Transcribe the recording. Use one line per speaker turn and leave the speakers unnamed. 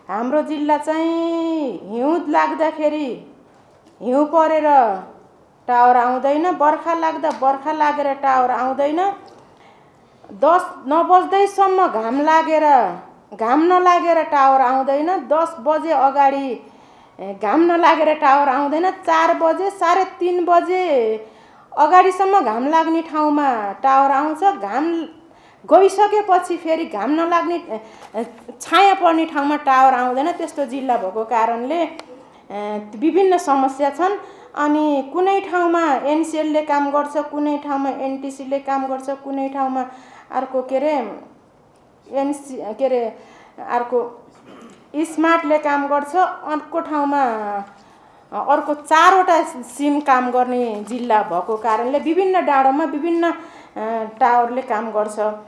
हाम्रो जिल्ला चाहिँ हिउँ लाग्दाखेरि हिउँ परेर टावर आउँदैन, बर्खा लाग्दा बर्खा लागेर टावर आउँदैन, 10 नबज्दैसम्म घाम नलागेर टावर आउँदैन, 10 बजे अगाडि घाम नलागेर टावर आउँदैन, 4 बजे 3:30 बजे अगाडिसम्म घाम लाग्ने ठाउँमा टावर आउँछ, घाम गइसकेपछि फेरि घाम नलाग्ने छाया पर्ने ठाउँमा टावर आउँदैन। त्यस्तो जिल्ला भएको कारणले विभिन्न समस्या छन्। अनि कुनै ठाउँमा एनसिएलले काम गर्छ, कुनै ठाउँमा एनटिसीले काम गर्छ, कुनै ठाउँमा अर्को अर्को स्मार्टले काम गर्छ, अर्को ठाउँमा अर्को 4वटा सिम काम गर्ने जिल्ला भएको कारणले विभिन्न डाँडोमा विभिन्न टावरले काम गर्छ।